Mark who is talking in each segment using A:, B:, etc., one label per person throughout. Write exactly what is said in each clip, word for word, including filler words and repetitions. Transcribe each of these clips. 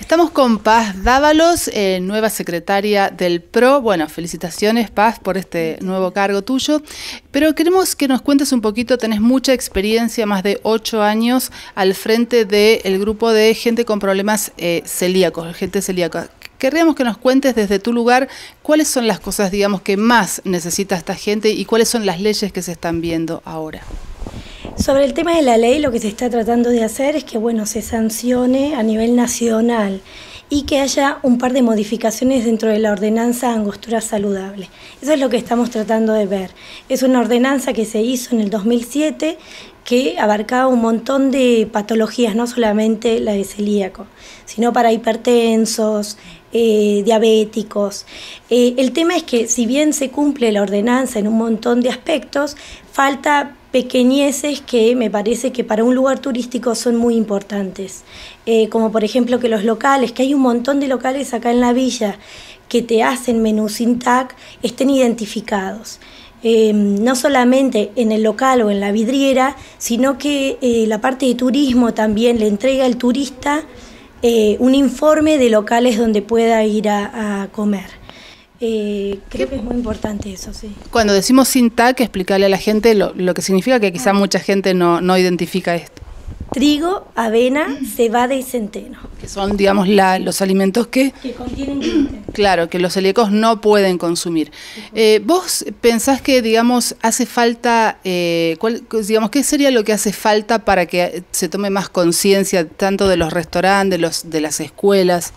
A: Estamos con Paz Dávalos, eh, nueva secretaria del P R O. Bueno, felicitaciones, Paz, por este nuevo cargo tuyo. Pero queremos que nos cuentes un poquito, tenés mucha experiencia, más de ocho años al frente del grupo de gente con problemas eh, celíacos, gente celíaca. Querríamos que nos cuentes desde tu lugar cuáles son las cosas, digamos, que más necesita esta gente y cuáles son las leyes que se están viendo ahora.
B: Sobre el tema de la ley, lo que se está tratando de hacer es que, bueno, se sancione a nivel nacional y que haya un par de modificaciones dentro de la ordenanza Angostura Saludable. Eso es lo que estamos tratando de ver. Es una ordenanza que se hizo en el dos mil siete que abarcaba un montón de patologías, no solamente la de celíaco, sino para hipertensos, eh, diabéticos. Eh, el tema es que si bien se cumple la ordenanza en un montón de aspectos, falta pequeñeces que me parece que para un lugar turístico son muy importantes, eh, como por ejemplo que los locales, que hay un montón de locales acá en la villa que te hacen menú sin T A C, estén identificados. Eh, no solamente en el local o en la vidriera, sino que eh, la parte de turismo también le entrega al turista eh, un informe de locales donde pueda ir a, a comer. Eh, creo que es muy importante eso, sí.
A: Cuando decimos sin T A C, explicarle a la gente lo, lo que significa, que quizá mucha gente no, no identifica esto.
B: Trigo, avena, cebada y centeno.
A: Que son, digamos, la, los alimentos que...
B: Que contienen gluten.
A: Claro, que los celíacos no pueden consumir. Eh, ¿Vos pensás que, digamos, hace falta, eh, cuál, digamos, qué sería lo que hace falta para que se tome más conciencia tanto de los restaurantes, de, los, de las escuelas?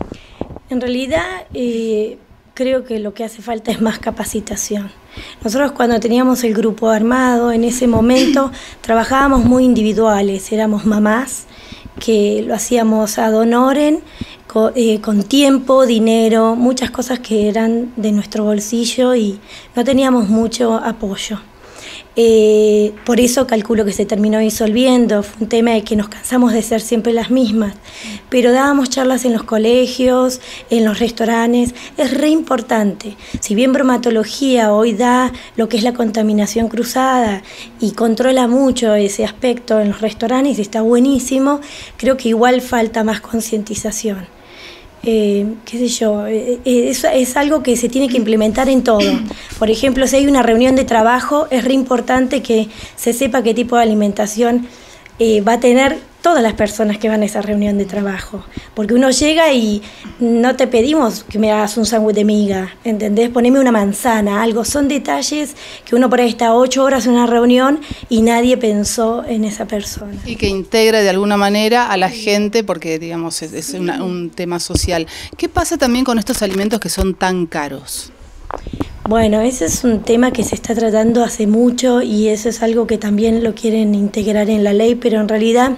B: En realidad... Eh, creo que lo que hace falta es más capacitación. Nosotros cuando teníamos el grupo armado, en ese momento trabajábamos muy individuales, éramos mamás que lo hacíamos ad honorem, con, eh, con tiempo, dinero, muchas cosas que eran de nuestro bolsillo y no teníamos mucho apoyo. Eh, por eso calculo que se terminó disolviendo, fue un tema de que nos cansamos de ser siempre las mismas, pero dábamos charlas en los colegios, en los restaurantes, es re importante. Si bien bromatología hoy da lo que es la contaminación cruzada y controla mucho ese aspecto en los restaurantes y está buenísimo, creo que igual falta más concientización. Eh, qué sé yo, eh, es, es algo que se tiene que implementar en todo. Por ejemplo, si hay una reunión de trabajo, es re importante que se sepa qué tipo de alimentación eh, va a tener todas las personas que van a esa reunión de trabajo. Porque uno llega y no te pedimos que me hagas un sándwich de miga, ¿entendés? Poneme una manzana, algo. Son detalles que uno por ahí está ocho horas en una reunión y nadie pensó en esa persona.
A: Y que integre de alguna manera a la gente porque, digamos, es, es una, un tema social. ¿Qué pasa también con estos alimentos que son tan caros?
B: Bueno, ese es un tema que se está tratando hace mucho y eso es algo que también lo quieren integrar en la ley, pero en realidad...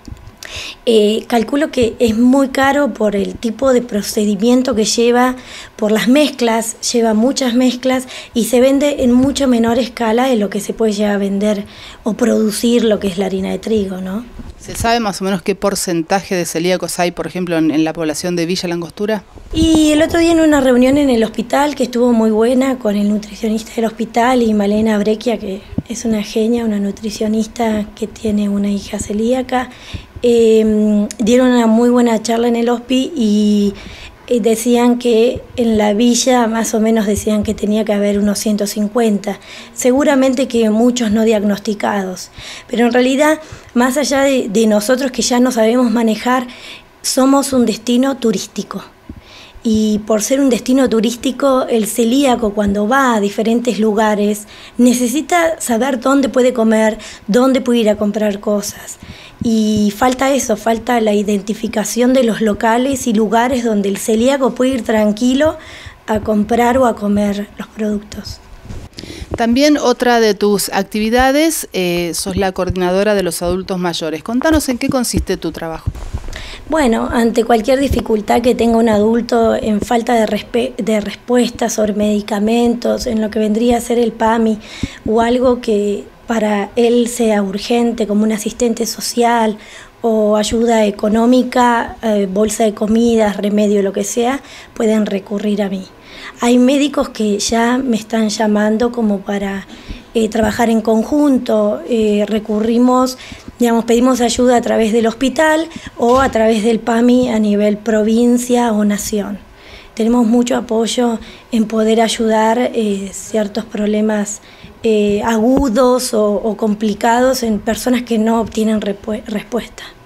B: Eh, calculo que es muy caro por el tipo de procedimiento que lleva, por las mezclas, lleva muchas mezclas y se vende en mucho menor escala de lo que se puede llegar a vender o producir lo que es la harina de trigo, ¿no?
A: ¿Se sabe más o menos qué porcentaje de celíacos hay, por ejemplo, en, en la población de Villa La Angostura?
B: Y el otro día en una reunión en el hospital que estuvo muy buena con el nutricionista del hospital y Malena Brecchia, que es una genia, una nutricionista que tiene una hija celíaca, eh, dieron una muy buena charla en el hospi y eh, decían que en la villa más o menos decían que tenía que haber unos ciento cincuenta, seguramente que muchos no diagnosticados, pero en realidad más allá de, de nosotros que ya no sabemos manejar, somos un destino turístico. Y por ser un destino turístico, el celíaco cuando va a diferentes lugares necesita saber dónde puede comer, dónde puede ir a comprar cosas. Y falta eso, falta la identificación de los locales y lugares donde el celíaco puede ir tranquilo a comprar o a comer los productos.
A: También otra de tus actividades, eh, sos la coordinadora de los adultos mayores. Contanos en qué consiste tu trabajo.
B: Bueno, ante cualquier dificultad que tenga un adulto en falta de, respe de respuesta sobre medicamentos, en lo que vendría a ser el P A M I o algo que para él sea urgente, como un asistente social o ayuda económica, eh, bolsa de comidas, remedio, lo que sea, pueden recurrir a mí. Hay médicos que ya me están llamando como para eh, trabajar en conjunto, eh, recurrimos, digamos, pedimos ayuda a través del hospital o a través del P A M I a nivel provincia o nación. Tenemos mucho apoyo en poder ayudar eh, ciertos problemas eh, agudos o, o complicados en personas que no obtienen respuesta.